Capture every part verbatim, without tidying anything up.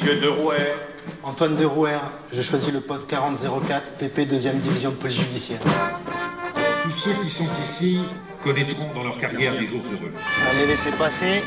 Monsieur Derouet. Antoine Derouet, je choisis le poste quarante zéro quatre, P P deuxième division de police judiciaire. Tous ceux qui sont ici connaîtront dans leur carrière des jours heureux. Allez, laissez passer.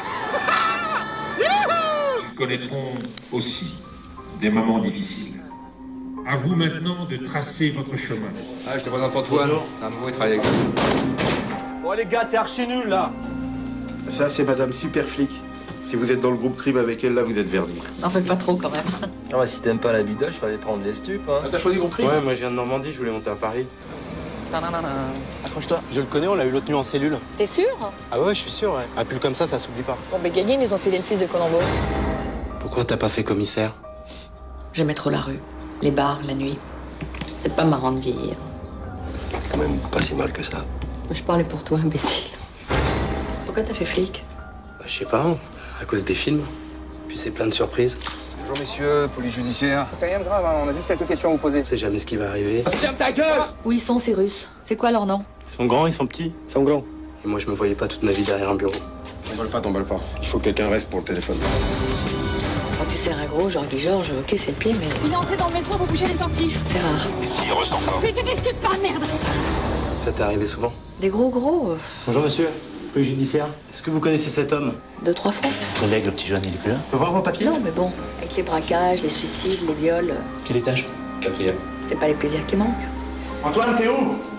Ils connaîtront aussi des moments difficiles. À vous maintenant de tracer votre chemin. Ah, je te présente Antoine. C'est un beau travail avec vous. Bon les gars, c'est archi nul là. Ça, c'est Madame Super Flic. Si vous êtes dans le groupe crime avec elle, là, vous êtes verdi. N'en fais pas trop quand même. Ah ouais, si t'aimes pas la bidoche, fallait prendre les stupes, hein. Ah, t'as choisi le groupe crime? Ouais, moi je viens de Normandie, je voulais monter à Paris. Accroche-toi. Je le connais, on l'a eu l'autre nuit en cellule. T'es sûr? Ah ouais, je suis sûr, ouais. Un pull comme ça, ça s'oublie pas. Bon, ben Gagnine, ils ont filé le fils de Colombo. Pourquoi t'as pas fait commissaire? J'aimais trop la rue, les bars, la nuit. C'est pas marrant de vieillir. Quand même pas si mal que ça. Je parlais pour toi, imbécile. Pourquoi t'as fait flic? Bah, je sais pas, à cause des films. Puis c'est plein de surprises. Bonjour messieurs, police judiciaire. C'est rien de grave, hein. On a juste quelques questions à vous poser. On sait jamais ce qui va arriver. Ferme ta gueule! Où ils sont, ces Russes? C'est quoi leur nom? Ils sont grands, ils sont petits. Ils sont grands. Et moi, je me voyais pas toute ma vie derrière un bureau. T'emballes pas, t'emballes pas. Il faut que quelqu'un reste pour le téléphone. Quand tu sers un gros, genre Guy Georges, ok, c'est le pied, mais Il est entré dans le métro, vous bougez les sorties. c'est rare. Mais tu discutes pas, merde. Ça t'est arrivé souvent? Des gros gros, euh, Bonjour monsieur, police judiciaire. Est-ce que vous connaissez cet homme? deux, trois fois. Collègue, le petit jeune, il est plus là. Je peux voir vos papiers? Non, mais bon, avec les braquages, les suicides, les viols, euh, Quel étage? Quatrième. c'est pas les plaisirs qui manquent. Antoine, t'es où?